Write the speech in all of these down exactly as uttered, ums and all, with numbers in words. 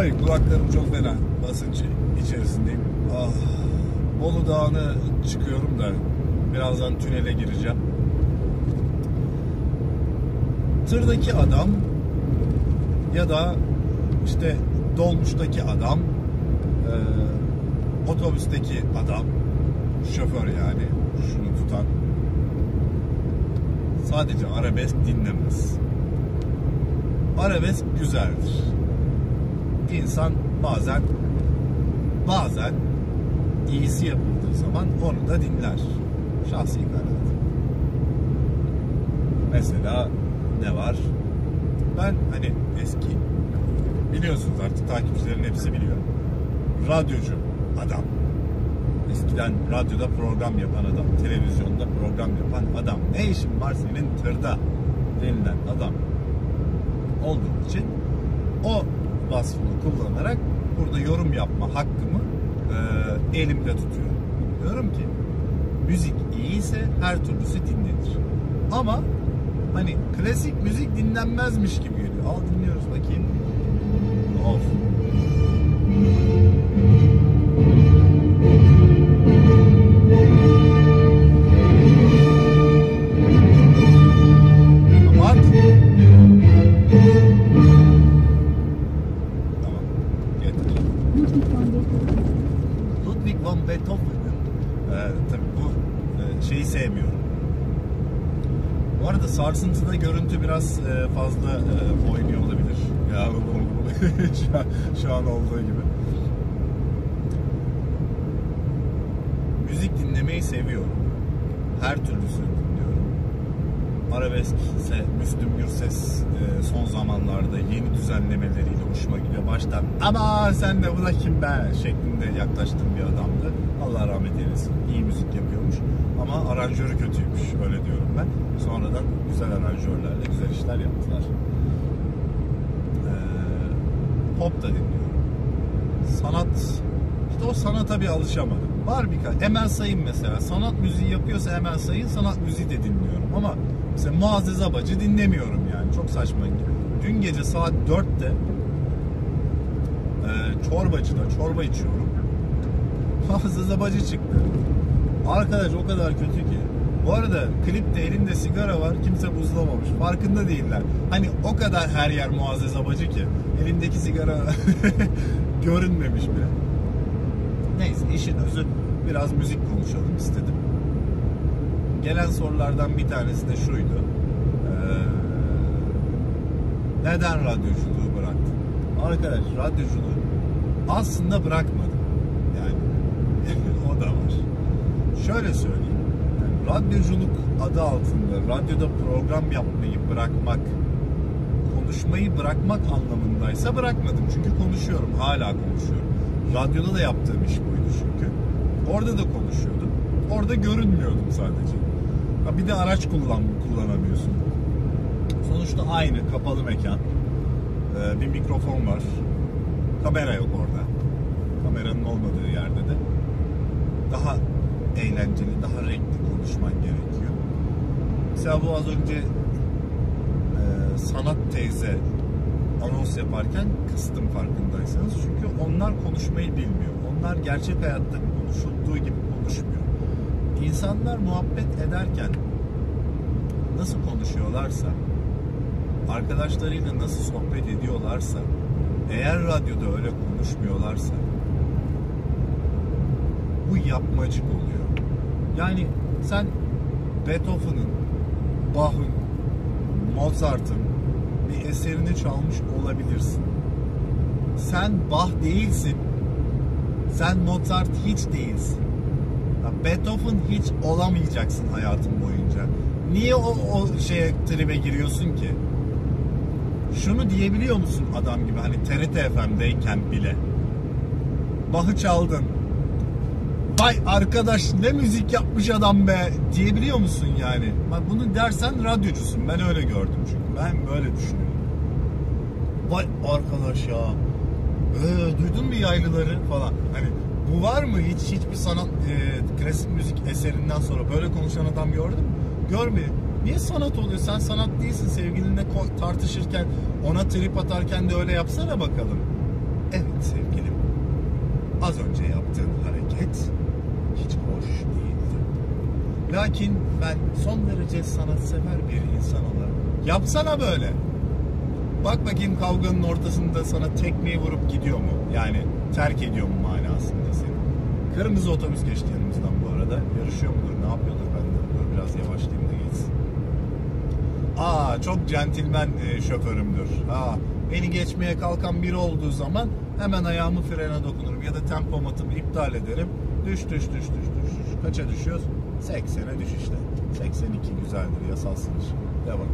Ay kulaklarım çok fena. Basınç içerisindeyim. Ah, Bolu Dağı'na çıkıyorum da birazdan tünele gireceğim. Tırdaki adam ya da işte dolmuştaki adam, e, otobüsteki adam, şoför yani şunu tutan sadece arabesk dinlemez. Arabesk güzeldir. İnsan bazen bazen iyisi yapıldığı zaman onu da dinler. Şahsi kanaat. Mesela ne var? Ben hani eski, biliyorsunuz artık takipçilerin hepsi biliyor. Radyocu adam. Eskiden radyoda program yapan adam, televizyonda program yapan adam. Ne işin var senin tırda denilen adam olduğu için o vasfını kullanarak burada yorum yapma hakkımı e, elimde tutuyorum. Diyorum ki müzik iyiyse her türlüsü dinlenir. Ama hani klasik müzik dinlenmezmiş gibi geliyor. Al dinliyoruz bakayım. Of. Kapat. Tamam. Getir. Ludwig van Beethoven'ın e, tabii bu e, şeyi sevmiyorum. Bu arada sarsıntıda görüntü biraz e, fazla e, oynuyor olabilir. Ya şu, an, şu an olduğu gibi. Müzik dinlemeyi seviyorum. Her türlüsünü dinliyorum. Arabesk ise Müslüm Gürses e, son zamanlarda yeni düzenlemeleriyle hoşuma gidiyor. Baştan ama sen de bu da kim be şeklinde yaklaştığım bir adamdı. Allah rahmet eylesin. İyi müzik yapıyormuş. Ama aranjörü kötüymüş. Öyle diyorum ben. Sonradan güzel aranjörlerle güzel işler yaptılar. Ee, pop da dinliyorum. Sanat, işte o sanata bir alışamadım. Var birkaç. Emel Sayın mesela. Sanat müziği yapıyorsa Emel Sayın sanat müziği de dinliyorum. Ama mesela Muazzez Abacı dinlemiyorum yani. Çok saçma. Dün gece saat dörtte e, çorbacıda çorba içiyorum. Muazzez Abacı çıktı. Arkadaş o kadar kötü ki. Bu arada klipte elinde sigara var. Kimse buzlamamış. Farkında değiller. Hani o kadar her yer Muazzez Abacı ki. Elindeki sigara görünmemiş bile. Neyse işin özü biraz müzik konuşalım istedim. Gelen sorulardan bir tanesi de şuydu. Ee, neden radyoculuğu bıraktın? Arkadaş radyoculuğu aslında bırakmadım. Yani o da var. Şöyle söyleyeyim. Yani radyoculuk adı altında radyoda program yapmayı bırakmak, konuşmayı bırakmak anlamındaysa bırakmadım. Çünkü konuşuyorum, hala konuşuyorum. Radyoda da yaptığım iş buydu çünkü. Orada da konuşuyordum. Orada görünmüyordum sadece. Ha bir de araç kullan, kullanamıyorsun. Sonuçta aynı kapalı mekan. Ee, bir mikrofon var. Kamera yok orada. Kameranın olmadığı yerde de daha eğlenceli, daha renkli konuşman gerekiyor. Mesela bu az önce e, Sanat teyze anons yaparken kıstım farkındaysanız. Çünkü onlar konuşmayı bilmiyor. Onlar gerçek hayatta konuşulduğu gibi konuşmuyor. İnsanlar muhabbet ederken nasıl konuşuyorlarsa, arkadaşlarıyla nasıl sohbet ediyorlarsa, eğer radyoda öyle konuşmuyorlarsa bu yapmacık oluyor. Yani sen Beethoven'ın, Bach'ın, Mozart'ın bir eserini çalmış olabilirsin. Sen Bach değilsin. Sen Mozart hiç değilsin. Ya Beethoven hiç olamayacaksın hayatın boyunca. Niye o, o şeye tribe giriyorsun ki? Şunu diyebiliyor musun adam gibi hani T R T F M'deyken bile? Bach'ı çaldın. Vay arkadaş ne müzik yapmış adam be diyebiliyor musun yani? Bak bunu dersen radyocusun. Ben öyle gördüm çünkü. Ben böyle düşünüyorum. Vay arkadaş ya. Ee, duydun mu yaylıları falan. Hani bu var mı? Hiç hiçbir sanat e, klasik müzik eserinden sonra böyle konuşan adam gördün mü? Görmedim. Niye sanat oluyor? Sen sanat değilsin. Sevgilinle tartışırken ona trip atarken de öyle yapsana bakalım. Evet sevgilim, az önce yaptığın hareket hiç hoş değildi. Lakin ben son derece sanatsever bir insan olarak, yapsana böyle. Bak bakayım kavganın ortasında sana tekmeyi vurup gidiyor mu? Yani terk ediyor mu manasında seni? Kırmızı otobüs geçti yanımızdan bu arada. Yarışıyor mudur, ne yapıyordur benden? Dur biraz yavaşlayayım da geçsin. Aa, çok centilmen e, şoförümdür. Aa, beni geçmeye kalkan biri olduğu zaman hemen ayağımı frene dokunurum ya da tempomatımı iptal ederim. Düş düş düş düş düş düş. Kaça düşüyoruz? seksene düş işte. seksen iki güzeldir, yasal sınır. Devam.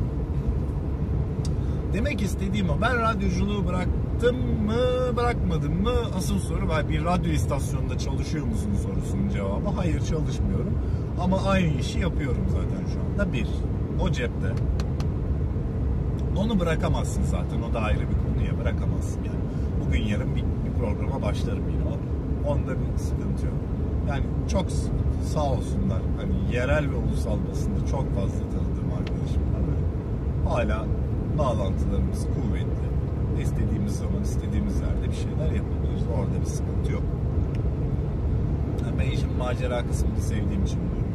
Demek istediğim o. Ben radyoculuğu bıraktım mı, bırakmadım mı? Asıl soru, bir radyo istasyonunda çalışıyor musun sorusunun cevabı. Hayır, çalışmıyorum. Ama aynı işi yapıyorum zaten şu anda. Bir, o cepte. Onu bırakamazsın zaten. O da ayrı bir konuya bırakamazsın yani. Bugün yarın bir, bir programa başlarım yine. Onda bir sıkıntı yok. Yani çok sağ olsunlar. Hani yerel ve ulusal basında çok fazla tanıdığım arkadaşım var. Hala bağlantılarımız kuvvetli. İstediğimiz zaman, istediğimiz yerde bir şeyler yapabiliriz. Orada bir sıkıntı yok. Ben işin macera kısmını sevdiğim için burada.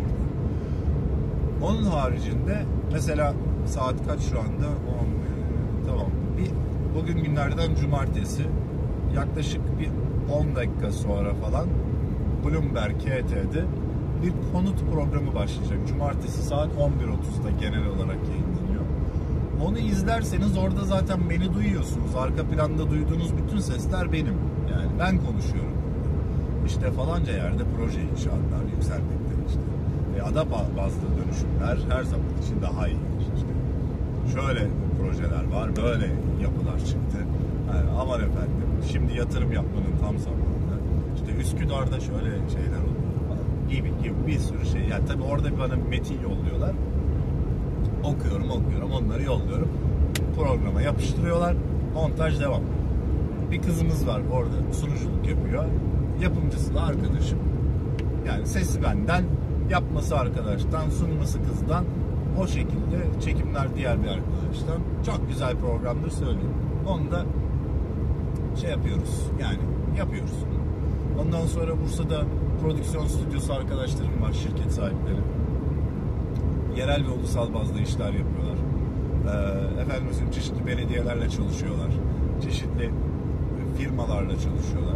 Onun haricinde mesela saat kaç şu anda? on, tamam. Bir, bugün günlerden cumartesi. Yaklaşık bir on dakika sonra falan Bloomberg K T'de bir konut programı başlayacak. Cumartesi saat on bir otuzda genel olarak yayınlanıyor. Onu izlerseniz orada zaten beni duyuyorsunuz. Arka planda duyduğunuz bütün sesler benim. Yani ben konuşuyorum. İşte falanca yerde proje inşaatlar yükselmekte işte. E, ada bazlı dönüşümler her zaman için daha iyi. İşte şöyle projeler var, böyle yapılar çıktı. Yani aman efendim, şimdi yatırım yapmanın tam zamanı. İşte Üsküdar'da şöyle şeyler oluyor falan gibi gibi bir sürü şey. Yani tabii orada bana metin yolluyorlar. Okuyorum, okuyorum, onları yolluyorum. Programa yapıştırıyorlar. Montaj devam. Bir kızımız var orada, sunuculuk yapıyor. Yapımcısı da arkadaşım. Yani sesi benden, yapması arkadaştan, sunması kızdan. O şekilde çekimler diğer bir arkadaştan. Çok güzel programdır söyleyeyim. Onu da şey yapıyoruz. Yani yapıyoruz. Ondan sonra Bursa'da prodüksiyon stüdyosu arkadaşlarım var, şirket sahipleri. Yerel ve ulusal bazda işler yapıyorlar. Ee, efendim çeşitli belediyelerle çalışıyorlar. Çeşitli firmalarla çalışıyorlar.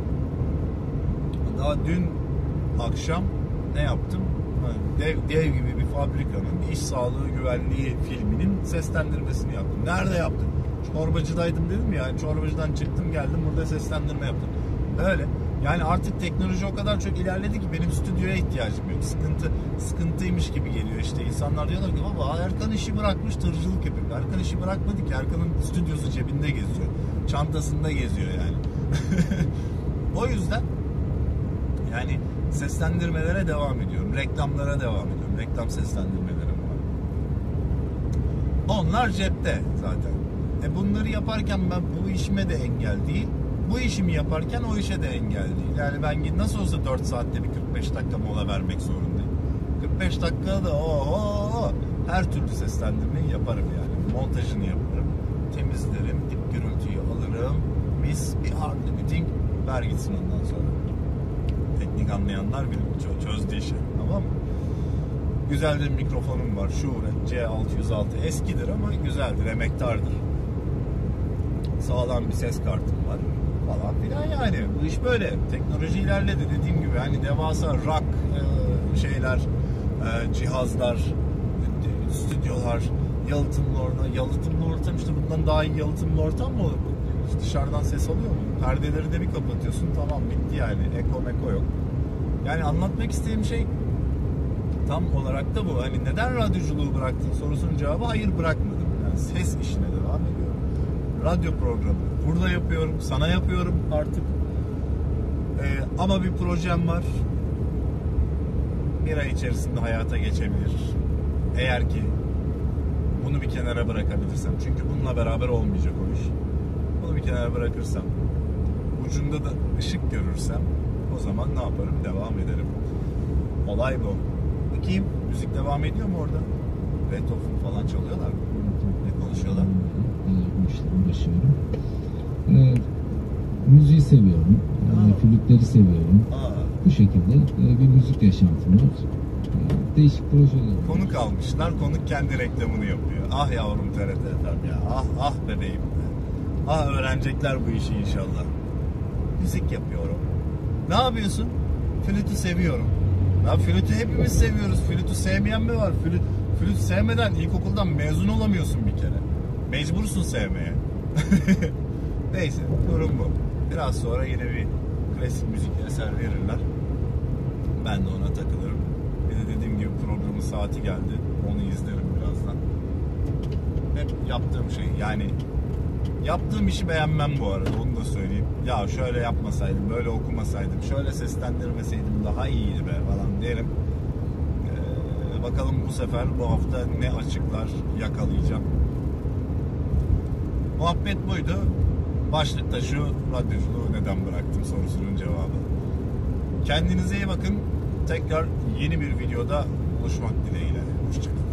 Daha dün akşam ne yaptım? Dev, dev gibi bir fabrikanın iş sağlığı güvenliği filminin seslendirmesini yaptım. Nerede yaptım? Çorbacıdaydım dedim ya. Yani çorbacıdan çıktım geldim burada seslendirme yaptım. Öyle. Yani artık teknoloji o kadar çok ilerledi ki benim stüdyoya ihtiyacım yok. Sıkıntı sıkıntıymış gibi geliyor işte. İnsanlar diyorlar ki baba Erkan işi bırakmış tırcılık yapıyor. Erkan işi bırakmadı ki. Erkan'ın stüdyosu cebinde geziyor. Çantasında geziyor yani. O yüzden yani seslendirmelere devam ediyorum. Reklamlara devam ediyorum. Reklam seslendirmelerim var. Onlar cepte zaten. E bunları yaparken ben bu işime de engel değil. Bu işimi yaparken o işe de engel değil. Yani ben nasıl olsa dört saatte bir kırk beş dakika mola vermek zorundayım. kırk beş dakikada ooo her türlü seslendirmeyi yaparım yani. Montajını yaparım. Temizlerim. Dip gürültüyü alırım. Mis bir hard limiting ver gitsin ondan sonra. Teknik anlayanlar bilir. Çözdü işi. Tamam mı? Güzel bir mikrofonum var. Shure C altı yüz altı. Eskidir ama güzeldir. Emektardır. Sağlam bir ses kartım var. Falan filan yani. Bu iş böyle. Teknoloji ilerledi. Dediğim gibi hani devasa rack e, şeyler, e, cihazlar, stüdyolar, yalıtımlı ortam. Yalıtımlı ortam işte bundan daha iyi yalıtımlı ortam mı olur? Dışarıdan ses alıyor mu? Perdeleri de bir kapatıyorsun. Tamam bitti yani. Eko meko yok. Yani anlatmak istediğim şey tam olarak da bu. Hani neden radyoculuğu bıraktın sorusunun cevabı hayır bırakmadım. Yani ses işine devam ediyorum. Radyo programı burada yapıyorum. Sana yapıyorum artık. Ee, ama bir projem var. Bir ay içerisinde hayata geçebilir. Eğer ki bunu bir kenara bırakabilirsem. Çünkü bununla beraber olmayacak o iş. Bunu bir kenara bırakırsam, ucunda da ışık görürsem o zaman ne yaparım? Devam ederim. Olay bu. Bakayım müzik devam ediyor mu orada? Beethoven falan çalıyorlar mı? Ne konuşuyorlar? İşte uğraşıyorum. Ee, müziği seviyorum. Yani flütleri seviyorum. Aa. Bu şekilde e, bir müzik yaşantım var. E, değişik projeler. Konuk almışlar. Konuk kendi reklamını yapıyor. Ah yavrum T R T F M ya. Ah ah bebeğim. Ah öğrenecekler bu işi inşallah. Müzik yapıyorum. Ne yapıyorsun? Flütü seviyorum. Ya flütü hepimiz seviyoruz. Flütü sevmeyen mi var? Flüt, flüt sevmeden ilkokuldan mezun olamıyorsun bir kere. Mecbursun sevmeye. Neyse durum bu. Biraz sonra yine bir klasik müzik eser verirler. Ben de ona takılırım. Bir de dediğim gibi programın saati geldi. Onu izlerim birazdan. Hep yaptığım şey yani yaptığım işi beğenmem bu arada, onu da söyleyeyim. Ya şöyle yapmasaydım, böyle okumasaydım, şöyle seslendirmeseydim daha iyiydi be falan derim. Ee, bakalım bu sefer bu hafta ne açıklar yakalayacağım. Muhabbet buydu. Başlıkta şu, radyoculuğu neden bıraktım sorusunun cevabı. Kendinize iyi bakın. Tekrar yeni bir videoda buluşmak dileğiyle. Hoşçakalın.